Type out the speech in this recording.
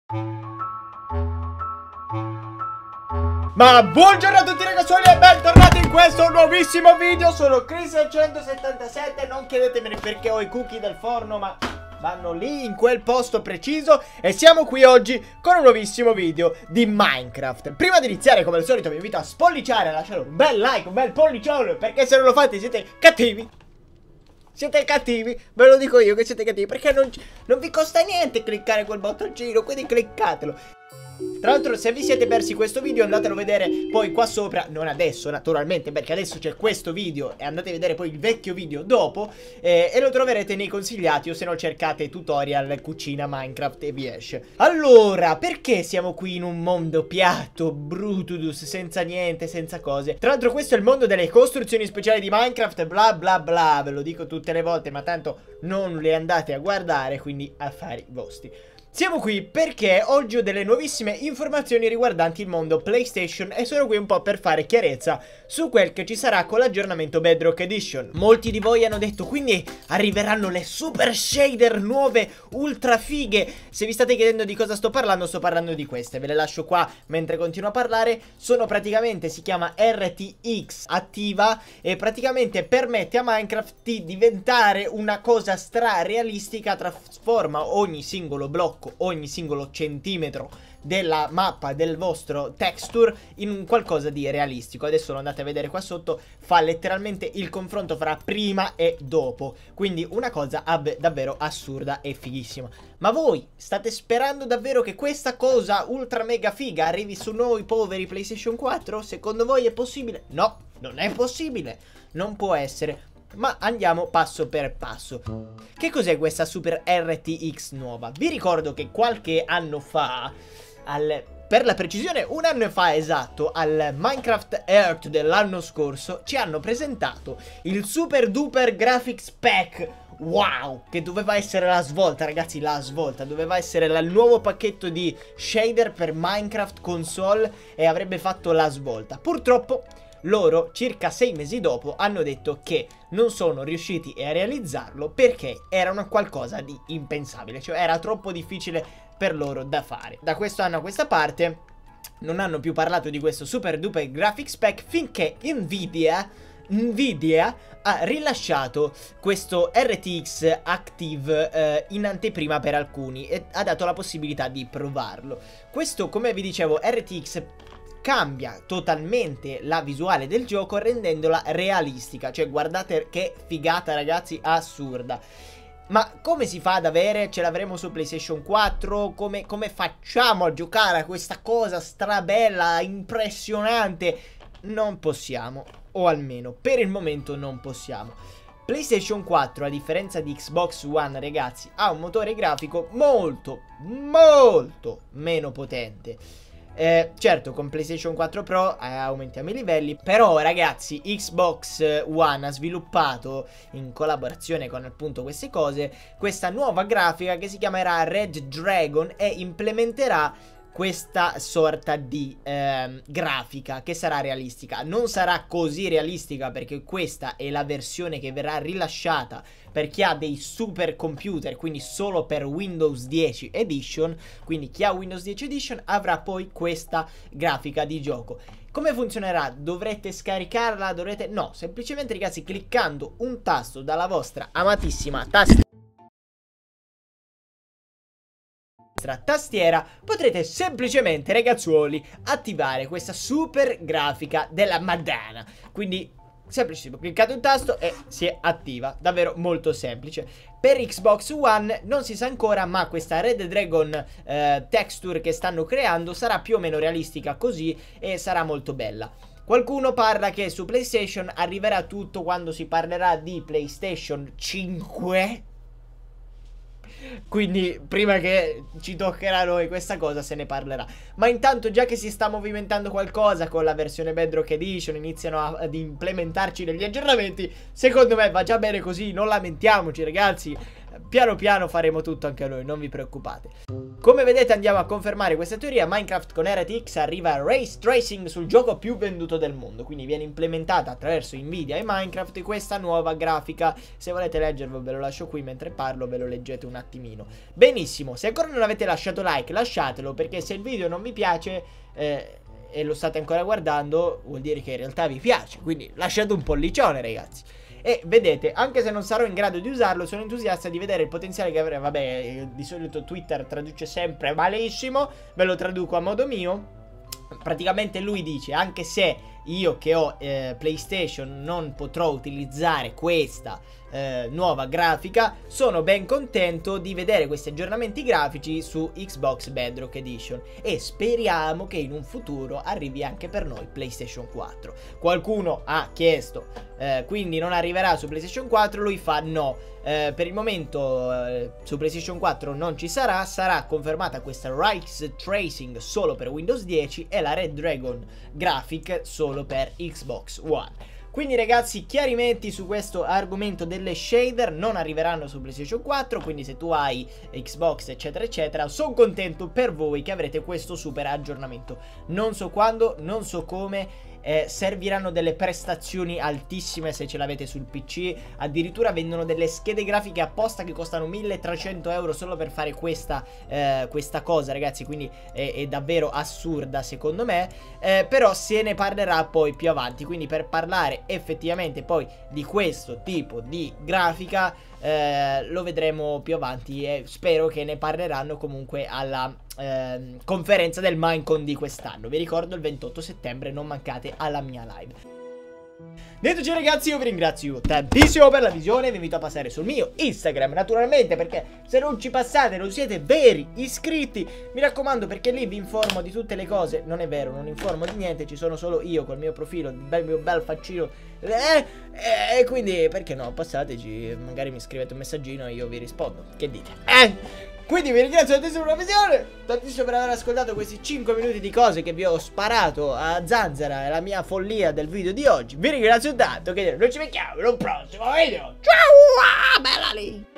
Ma buongiorno a tutti ragazzuoli e bentornati in questo nuovissimo video. Sono Chris177. Non chiedetemi perché ho i cookie del forno, ma vanno lì in quel posto preciso. E siamo qui oggi con un nuovissimo video di Minecraft. Prima di iniziare, come al solito, vi invito a spolliciare, a lasciare un bel like, un bel pollicione, perché se non lo fate siete cattivi. Siete cattivi, ve lo dico io che siete cattivi, perché non vi costa niente cliccare quel bottoncino, quindi cliccatelo. Tra l'altro, se vi siete persi questo video, andatelo a vedere poi qua sopra. Non adesso naturalmente, perché adesso c'è questo video e andate a vedere poi il vecchio video dopo, e lo troverete nei consigliati, o se no cercate tutorial cucina Minecraft e vi esce. Allora, perché siamo qui in un mondo piatto, brutudus, senza niente, senza cose? Tra l'altro questo è il mondo delle costruzioni speciali di Minecraft, bla bla bla. Ve lo dico tutte le volte, ma tanto non le andate a guardare, quindi affari vostri. Siamo qui perché oggi ho delle nuovissime informazioni riguardanti il mondo PlayStation e sono qui un po' per fare chiarezza su quel che ci sarà con l'aggiornamento Bedrock Edition. Molti di voi hanno detto quindi arriveranno le super shader nuove ultra fighe. Se vi state chiedendo di cosa sto parlando di queste. Ve le lascio qua mentre continuo a parlare. Sono praticamente, si chiama RTX attiva e praticamente permette a Minecraft di diventare una cosa stra-realistica. Trasforma ogni singolo blocco, ogni singolo centimetro della mappa, del vostro texture, in un qualcosa di realistico. Adesso lo andate a vedere qua sotto, fa letteralmente il confronto fra prima e dopo, quindi una cosa davvero assurda e fighissima. Ma voi state sperando davvero che questa cosa ultra mega figa arrivi su noi poveri PlayStation 4? Secondo voi è possibile? No, non è possibile, non può essere. Ma andiamo passo per passo. Che cos'è questa Super RTX nuova? Vi ricordo che qualche anno fa, per la precisione un anno fa esatto, al Minecraft Earth dell'anno scorso, ci hanno presentato il Super Duper Graphics Pack. Wow, che doveva essere la svolta, ragazzi, la svolta. Doveva essere il nuovo pacchetto di shader per Minecraft console e avrebbe fatto la svolta. Purtroppo loro, circa 6 mesi dopo, hanno detto che non sono riusciti a realizzarlo perché era una qualcosa di impensabile, cioè era troppo difficile per loro da fare. Da questo anno a questa parte non hanno più parlato di questo Super Duper Graphics Pack finché Nvidia ha rilasciato questo RTX Active in anteprima per alcuni e ha dato la possibilità di provarlo. Questo, come vi dicevo, RTX cambia totalmente la visuale del gioco rendendola realistica. Cioè guardate che figata, ragazzi, assurda. Ma come si fa ad avere? Ce l'avremo su PlayStation 4? Come facciamo a giocare a questa cosa strabella, impressionante? Non possiamo, o almeno per il momento non possiamo. PlayStation 4, a differenza di Xbox One, ragazzi, ha un motore grafico molto meno potente. Certo, con PlayStation 4 Pro aumentiamo i livelli. Però ragazzi, Xbox One ha sviluppato in collaborazione con appunto queste cose questa nuova grafica che si chiamerà Red Dragon e implementerà questa sorta di grafica che sarà realistica. Non sarà così realistica perché questa è la versione che verrà rilasciata per chi ha dei super computer, quindi solo per Windows 10 Edition. Quindi chi ha Windows 10 Edition avrà poi questa grafica di gioco. Come funzionerà? Dovrete scaricarla? No, semplicemente ragazzi, cliccando un tasto dalla vostra amatissima tastiera potrete semplicemente, ragazzuoli, attivare questa super grafica della Madonna. Quindi semplicissimo, cliccate un tasto e si attiva, davvero molto semplice. Per Xbox One non si sa ancora, ma questa Red Dragon texture che stanno creando sarà più o meno realistica così e sarà molto bella. Qualcuno parla che su PlayStation arriverà tutto quando si parlerà di PlayStation 5. Quindi prima che ci toccherà a noi questa cosa se ne parlerà. Ma intanto, già che si sta movimentando qualcosa con la versione Bedrock Edition, iniziano ad implementarci degli aggiornamenti. Secondo me va già bene così, non lamentiamoci ragazzi. piano piano faremo tutto anche noi, non vi preoccupate. Come vedete andiamo a confermare questa teoria. Minecraft con RTX arriva Ray Tracing sul gioco più venduto del mondo, quindi viene implementata attraverso Nvidia e Minecraft questa nuova grafica. Se volete leggervelo ve lo lascio qui, mentre parlo ve lo leggete un attimino. Benissimo, se ancora non avete lasciato like lasciatelo, perché se il video non vi piace e lo state ancora guardando vuol dire che in realtà vi piace, quindi lasciate un pollicione ragazzi. E vedete, anche se non sarò in grado di usarlo, sono entusiasta di vedere il potenziale che avrà. Vabbè, di solito Twitter traduce sempre malissimo, ve lo traduco a modo mio. Praticamente lui dice, anche se io che ho PlayStation non potrò utilizzare questa nuova grafica, sono ben contento di vedere questi aggiornamenti grafici su Xbox Bedrock Edition e speriamo che in un futuro arrivi anche per noi PlayStation 4. Qualcuno ha chiesto, quindi non arriverà su PlayStation 4, lui fa no. Per il momento su PlayStation 4 non ci sarà, sarà confermata questa Ray Tracing solo per Windows 10 e la Red Dragon Graphic solo per Xbox One. Quindi ragazzi, chiarimenti su questo argomento delle shader, non arriveranno su PlayStation 4, quindi se tu hai Xbox eccetera eccetera, sono contento per voi che avrete questo super aggiornamento. Non so quando, non so come. Serviranno delle prestazioni altissime se ce l'avete sul PC. Addirittura vendono delle schede grafiche apposta che costano 1300 euro solo per fare questa cosa ragazzi, quindi è davvero assurda secondo me. Però se ne parlerà poi più avanti, quindi per parlare effettivamente poi di questo tipo di grafica lo vedremo più avanti e spero che ne parleranno comunque alla conferenza del Minecon di quest'anno. Vi ricordo il 28 settembre, non mancate alla mia live. Detto ciò ragazzi, io vi ringrazio tantissimo per la visione, vi invito a passare sul mio Instagram naturalmente, perché se non ci passate non siete veri iscritti, mi raccomando, perché lì vi informo di tutte le cose. Non è vero, non informo di niente, ci sono solo io col mio profilo, il mio bel faccino, e quindi perché no, passateci, magari mi scrivete un messaggino e io vi rispondo, che dite? Quindi vi ringrazio tantissimo per la visione, tantissimo per aver ascoltato questi 5 minuti di cose che vi ho sparato a zanzara e la mia follia del video di oggi. Vi ringrazio tanto, che noi ci vediamo in un prossimo video. Ciao, bella lì!